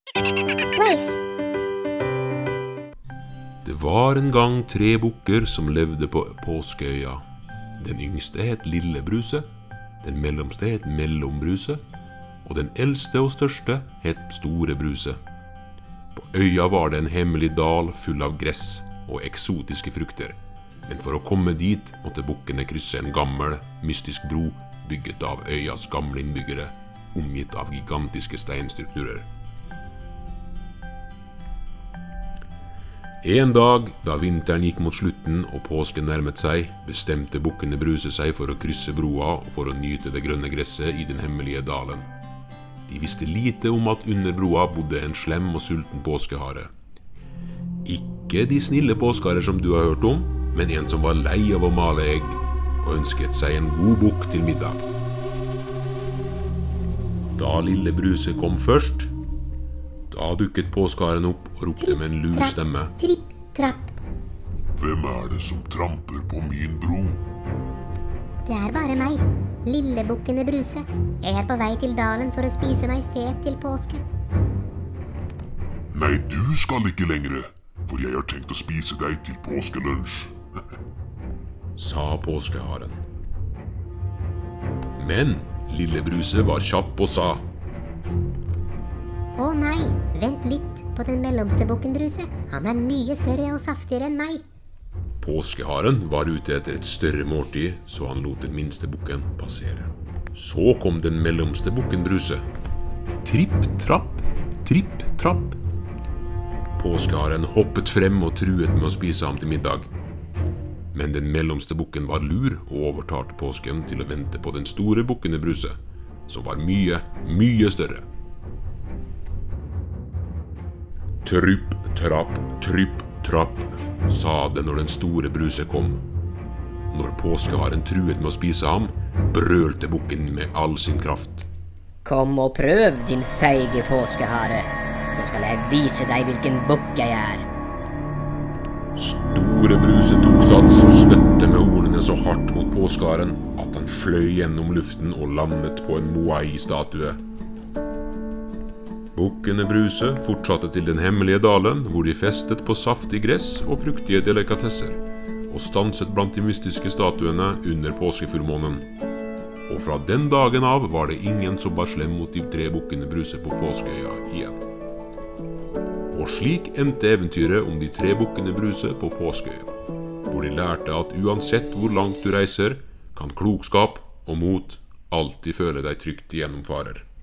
Place. Det var en gang 3 bukker som levde på Påskeøya. Den yngste het Lille Bruse, den mellomste het Mellombruse, og den eldste og største het Store Bruse. På øya var det en hemmelig dal full av gress og eksotiske frukter, men for å komme dit måtte bukkene krysse en gammel, mystisk bro bygget av øyas gamle innbyggere, omgitt av gigantiske steinstrukturer. En dag, da vinteren gikk mot slutten og påsken nærmet seg, bestemte bukkene Bruse seg for å krysse broa og for å nyte det grønne gresset i den hemmelige dalen. De visste lite om at under broa bodde en slem og sulten påskehare. Ikke de snille påskeharer som du har hørt om, men en som var lei av å male egg og ønsket seg en god bukk til middag. Da Lille Bruse kom først, da dukket påskeharen opp og ropte med en lur stemme. Tripp, trapp. Hvem er det som tramper på min bro? Det er bare meg, Lillebukkene Bruse. Jeg er på vei til dalen for å spise meg fet til påske. Nei, du skal ikke lengre, for jeg har tenkt å spise deg til påskelunsj. Sa påskeharen. Men Lille Bruse var kjapp og sa: Å nei, vent litt på den mellomste bukken Bruse. Han er mye større og saftigere enn meg. Påskeharen var ute etter et større måltid, så han lot den minste bukken passere. Så kom den mellomste bukken Bruse. Tripp, trapp, tripp, trapp. Påskeharen hoppet frem og truet med å spise ham til middag. Men den mellomste bukken var lur og overtalte påsken til å vente på den store bukkene Bruse, som var mye, mye større. Tripp, trapp, sa det når den store Bruse kom. Når påskeharen truet med å spise ham, brølte bukken med all sin kraft. Kom og prøv, din feige påskehare, så skal jeg vise deg hvilken bukk jeg er. Store Bruse tok sats og støtte med hornene så hardt mot påskeharen at han fløy gjennom luften og landet på en Moai-statue. Bukkene Bruse fortsatte til den hemmelige dalen, hvor de festet på saftig gress og fruktige delikatesser, og stanset blant de mystiske statuene under påskefullmånen. Og fra den dagen av var det ingen som var slem mot de 3 bukkene Bruse på Påskeøya igjen. Og slik endte eventyret om de 3 bukkene Bruse på Påskeøya, hvor de lærte at uansett hvor langt du reiser, kan klokskap og mot alltid føre deg trygt gjennom farer.